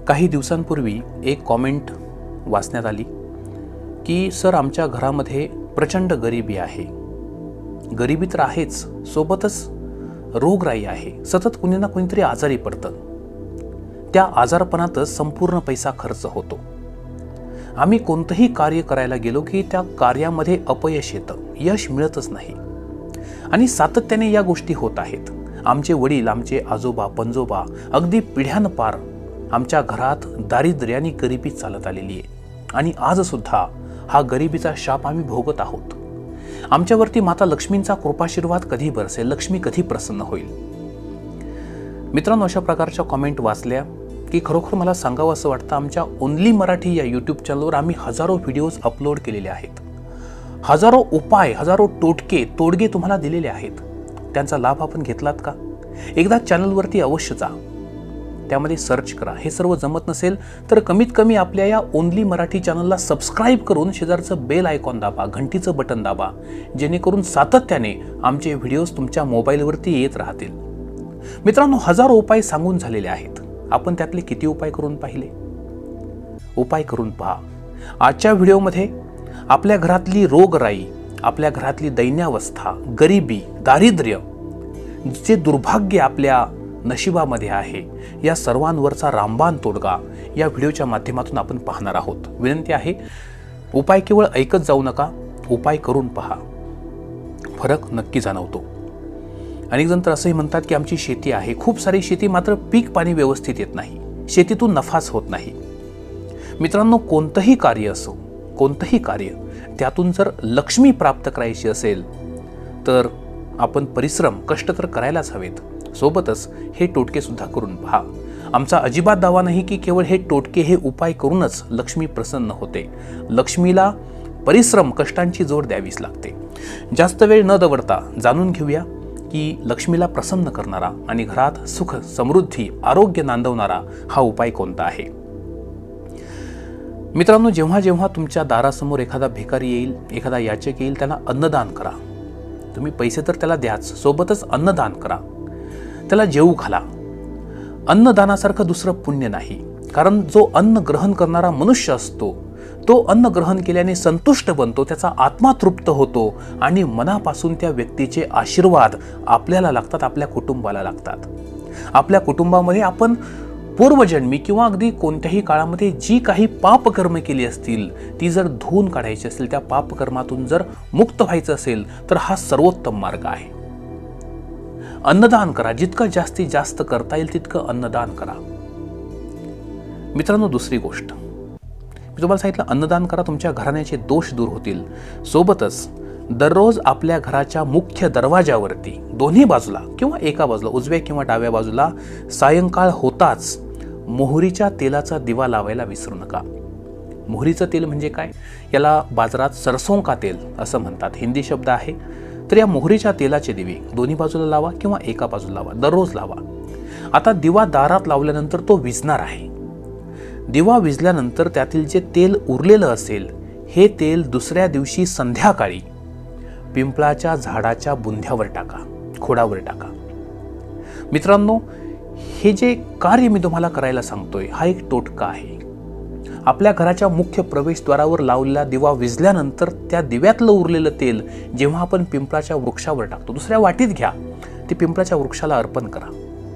काही दिवसांपूर्वी एक कॉमेंट वाचण्यात आली की सर आमच्या घरामध्ये प्रचंड गरिबी आहे. गरिबी तर आहेच, सोबतच रोगराई आहे. सतत कुणी ना कुणीतरी आजारी पडतं. त्या आजारपणातच संपूर्ण पैसा खर्च होतो. आम्ही कोणतंही कार्य करायला गेलो की त्या कार्यामध्ये अपयश येतं, यश मिळतच नाही. आणि सातत्याने या गोष्टी होत आहेत. आमचे वडील, आमचे आजोबा, पणजोबा अगदी पिढ्यानपार आमच्या घरात दारिद्र्य आणि गरिबी चालत आलेली आहे. आणि आज सुद्धा हा गरिबीचा शाप आम्ही भोगत आहोत. आमच्यावरती माता लक्ष्मींचा कृपाशीर्वाद कधी बरसेल, लक्ष्मी कधी प्रसन्न होईल. मित्रांनो, अशा प्रकारच्या कॉमेंट वाचल्या की खरोखर मला सांगावं असं वाटतं. आमच्या ओनली मराठी या यूट्यूब चॅनलवर आम्ही हजारो व्हिडिओज अपलोड केलेले आहेत. हजारो उपाय, हजारो तोडगे तुम्हाला दिलेले आहेत. त्यांचा लाभ आपण घेतलात का? एकदा चॅनलवरती अवश्य जा, त्यामध्ये सर्च करा. हे सर्व जमत नसेल तर कमीत कमी आपल्या या ओनली मराठी चॅनलला सबस्क्राईब करून शेजारचं बेल आयकॉन दाबा, घंटीचं बटन दाबा, जेणेकरून सातत्याने आमचे व्हिडिओज तुमच्या मोबाईलवरती येत राहतील. मित्रांनो, हजारो उपाय सांगून झालेले आहेत. आपण त्यातले किती उपाय करून पाहिले? उपाय करून पहा. आजच्या व्हिडिओमध्ये आपल्या घरातली रोगराई, आपल्या घरातली दैन्यावस्था, गरिबी, दारिद्र्य, जे दुर्भाग्य आपल्या नशिबामध्ये आहे, या सर्वांवरचा रामबाण तोडगा या व्हिडिओच्या माध्यमातून आपण पाहणार आहोत. विनंती आहे, उपाय केवळ ऐकत जाऊ नका, उपाय करून पहा. फरक नक्की जाणवतो. अनेक जण तर असंही म्हणतात की आमची शेती आहे, खूप सारी शेती, मात्र पीक पाणी व्यवस्थित येत नाही, शेतीतून नफाच होत नाही. मित्रांनो, कोणतंही कार्य असो, कोणतंही कार्य, त्यातून जर लक्ष्मी प्राप्त करायची असेल तर आपण परिश्रम, कष्ट तर करायलाच हवेत. सोबतच हे टोटके सुद्धा करून पहा. आमचा अजिबात दावा नाही की केवळ हे टोटके, हे उपाय करूनच लक्ष्मी प्रसन्न होते. लक्ष्मीला परिश्रम, कष्टांची जोड द्यावीच लागते. जास्त वेळ न दवडता जाणून घेऊया की लक्ष्मीला प्रसन्न करणारा आणि घरात सुख, समृद्धी, आरोग्य नांदवणारा हा उपाय कोणता आहे. मित्रांनो, जेव्हा जेव्हा तुमच्या दारासमोर एखादा भिकारी येईल, एखादा याचक येईल, त्यांना अन्नदान करा. तुम्ही पैसे तर त्याला द्याच, सोबतच अन्नदान करा. त्याला जेवू घाला. अन्नदानासारखं दुसरं पुण्य नाही. कारण जो अन्न ग्रहण करणारा मनुष्य असतो, तो अन्न ग्रहण केल्याने संतुष्ट बनतो, त्याचा आत्मा तृप्त होतो आणि मनापासून त्या व्यक्तीचे आशीर्वाद आपल्याला लागतात, आपल्या कुटुंबाला लागतात. आपल्या कुटुंबामध्ये आपण पूर्वजन्मी किंवा अगदी कोणत्याही काळामध्ये जी काही पापकर्म केली असतील, ती जर धुवून काढायची असेल, त्या पापकर्मातून जर मुक्त व्हायचं असेल तर हा सर्वोत्तम मार्ग आहे. अन्नदान करा. जितकं जास्तीत जास्त करता येईल तितकं अन्नदान करा. मित्रांनो, दुसरी गोष्ट मी तुम्हाला सांगितलं, अन्नदान करा, तुमच्या घराण्याचे दोष दूर होतील. सोबतच दररोज आपल्या घराच्या मुख्य दरवाजावरती दोन्ही बाजूला किंवा एका बाजूला, उजव्या किंवा डाव्या बाजूला, सायंकाळ होताच मोहरीच्या तेलाचा दिवा लावायला विसरू नका. मोहरीचं तेल म्हणजे काय? याला बाजारात सरसों का तेल असं म्हणतात, हिंदी शब्द आहे. तर या मोहरीच्या तेलाचे दिवे दोन्ही बाजूला लावा किंवा एका बाजूला लावा, दररोज लावा. आता दिवा दारात लावल्यानंतर तो विझणार आहे. दिवा विझल्यानंतर त्यातील जे तेल उरलेलं असेल, हे तेल दुसऱ्या दिवशी संध्याकाळी पिंपळाच्या झाडाच्या बुंध्यावर टाका, खोडावर टाका. मित्रांनो, हे जे कार्य मी तुम्हाला करायला सांगतोय, हा एक टोटका आहे. आपल्या घराच्या मुख्य प्रवेशद्वारावर लावलेला दिवा विझल्यानंतर त्या दिव्यातलं उरलेलं तेल जेव्हा आपण पिंपळाच्या वृक्षावर टाकतो, दुसऱ्या वाटीत घ्या, ते पिंपळाच्या वृक्षाला अर्पण करा.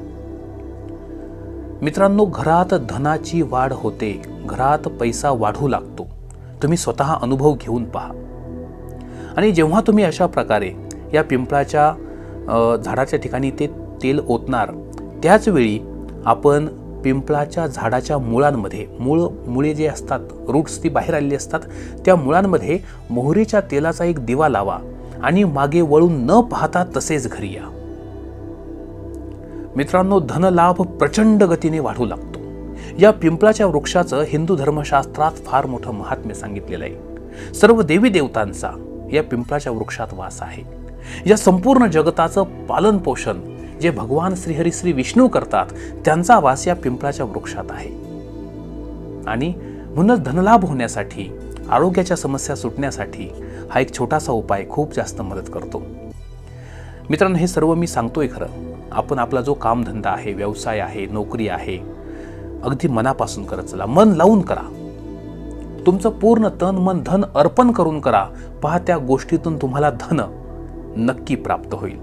मित्रांनो, घरात धनाची वाढ होते, घरात पैसा वाढू लागतो. तुम्ही स्वतः अनुभव घेऊन पहा. आणि जेव्हा तुम्ही अशा प्रकारे या पिंपळाच्या झाडाच्या ठिकाणी ते तेल ओतणार, त्याच वेळी आपण पिंपळाच्या झाडाच्या मुळांमध्ये, मुळे जे असतात, रूट्स ती बाहेर आलेली असतात, त्या मुळांमध्ये मोहरीच्या तेलाचा एक दिवा लावा आणि मागे वळून न पाहता तसेच घरी या. मित्रांनो, धनलाभ प्रचंड गतीने वाढू लागतो. या पिंपळाच्या वृक्षाचं हिंदू धर्मशास्त्रात फार मोठं महात्म्य सांगितलेलं आहे. सर्व देवी देवतांचा या पिंपळाच्या वृक्षात वास आहे. या संपूर्ण जगताचं पालन पोषण जे भगवान श्रीहरी श्री विष्णू करतात, त्यांचा वास या पिंपळाच्या वृक्षात आहे. आणि म्हणूनच धनलाभ होण्यासाठी, आरोग्याच्या समस्या सुटण्यासाठी हा एक छोटासा उपाय खूप जास्त मदत करतो. मित्रांनो, हे सर्व मी सांगतोय खरं, आपण आपला जो कामधंदा आहे, व्यवसाय आहे, नोकरी आहे, अगदी मनापासून करत चला, मन लावून करा, तुमचं पूर्ण तन मन धन अर्पण करून करा. पहा, त्या गोष्टीतून तुम्हाला धन नक्की प्राप्त होईल.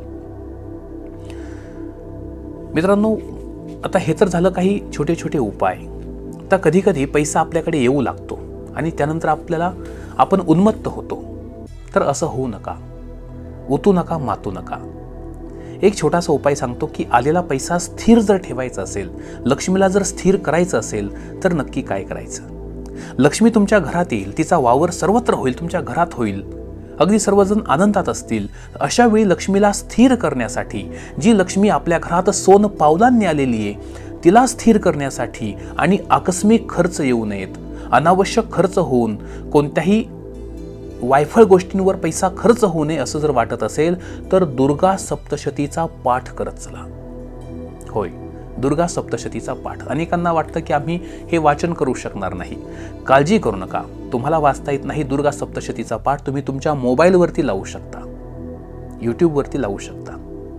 मित्रांनो, आता हे तर झालं काही छोटे छोटे उपाय. आता कधी कधी पैसा आपल्याकडे येऊ लागतो आणि त्यानंतर आपण उन्मत्त होतो. तर असं होऊ नका, उतू नका, मातू नका. एक छोटासा उपाय सांगतो की आलेला पैसा स्थिर जर ठेवायचा असेल, लक्ष्मीला जर स्थिर करायचं असेल, तर नक्की काय करायचं. लक्ष्मी तुमच्या घरात येईल, तिचा वावर सर्वत्र होईल, तुमच्या घरात होईल, अगदी सर्वजण आनंदात असतील. अशा वेळी लक्ष्मीला स्थिर करण्यासाठी, जी लक्ष्मी आपल्या घरात सोन पावलांनी आलेली आहे, तिला स्थिर करण्यासाठी आणि आकस्मिक खर्च येऊ नयेत, अनावश्यक खर्च होऊन कोणत्याही वायफळ गोष्टींवर पैसा खर्च होऊ नये असं जर वाटत असेल, तर दुर्गा सप्तशतीचा पाठ करत चला. होय, दुर्गा सप्तशतीचा पाठ. अनेकांना वाटतं की आम्ही हे वाचन करू शकणार नाही. काळजी करू नका, तुम्हाला वाचता येत नाही दुर्गा सप्तशतीचा पाठ तुम्ही तुमच्या मोबाईलवरती लावू शकता, यूट्यूबवरती लावू शकता.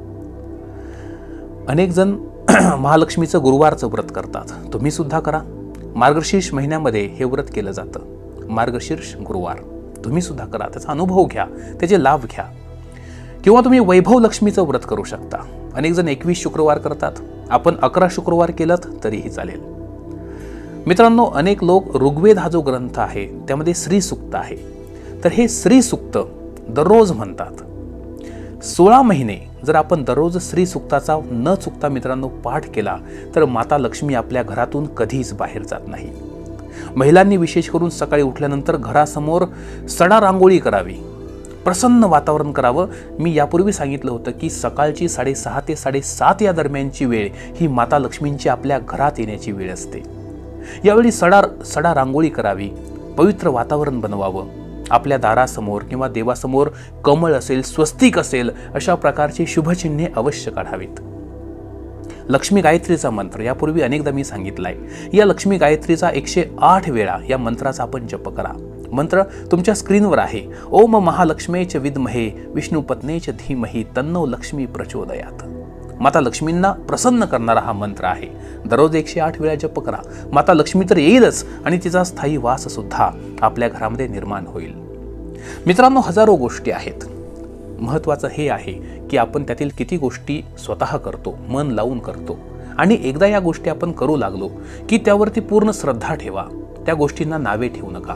अनेक जण महालक्ष्मीचं गुरुवारचं व्रत करतात, तुम्ही सुद्धा करा. मार्गशीर्ष महिन्यामध्ये हे व्रत केलं जातं, मार्गशीर्ष गुरुवार. तुम्ही सुद्धा करा, त्याचा अनुभव घ्या, त्याचे लाभ घ्या. किंवा तुम्ही वैभव लक्ष्मीचं व्रत करू शकता. अनेक जण 21 शुक्रवार करतात, आपण 11 शुक्रवार केलं तरीही चालेल. मित्रांनो, अनेक लोक ऋग्वेद हा जो ग्रंथ आहे त्यामध्ये श्री सूक्त आहे, तर हे श्री सूक्त दररोज म्हणतात. 16 महिने जर आपण दररोज श्री सूक्ताचा न चुकता मित्रांनो पाठ केला, तर माता लक्ष्मी आपल्या घरातून कधीच बाहेर जात नाही. महिलांनी विशेष करून सकाळी उठल्यानंतर घरासमोर सडा रांगोळी करावी, प्रसन्न वातावरण करावं. मी यापूर्वी सांगितलं होतं की सकाळची 6:30 ते 7:30 या दरम्यानची वेळ ही माता लक्ष्मींची आपल्या घरात येण्याची वेळ असते. यावेळी सडा रांगोळी करावी, पवित्र वातावरण बनवावं. आपल्या दारासमोर किंवा देवासमोर कमळ असेल, स्वस्तिक असेल, अशा प्रकारची शुभचिन्हे अवश्य काढावीत. लक्ष्मी गायत्रीचा मंत्र यापूर्वी अनेकदा मी सांगितलाय. या लक्ष्मी गायत्रीचा 108 वेळा या मंत्राचा आपण जप करा. मंत्र तुमच्या स्क्रीनवर आहे. ओम महालक्ष्मीच विद्महे विष्णुपत्नेच धीमहि तन्नो लक्ष्मी प्रचोदयात. माता लक्ष्मींना प्रसन्न करणारा हा मंत्र आहे. दररोज 108 वेळा जप करा. माता लक्ष्मी तर येईलच आणि तिचा स्थायी वास सुद्धा आपल्या घरामध्ये निर्माण होईल. मित्रांनो, हजारो गोष्टी आहेत. महत्त्वाचं हे आहे की आपण त्यातील किती गोष्टी स्वतः करतो, मन लावून करतो. आणि एकदा या गोष्टी आपण करू लागलो की त्यावरती पूर्ण श्रद्धा ठेवा, त्या गोष्टींना नावे ठेवू नका.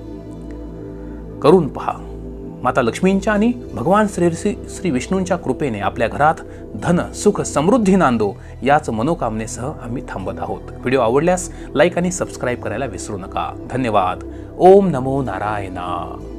करून पहा. माता लक्ष्मींच्या आणि भगवान श्री विष्णूंच्या कृपेने आपल्या घरात धन, सुख, समृद्धी नांदो, याच मनोकामनेसह आम्ही थांबत आहोत. व्हिडिओ आवडल्यास लाईक आणि सबस्क्राईब करायला विसरू नका. धन्यवाद. ओम नमो नारायणा.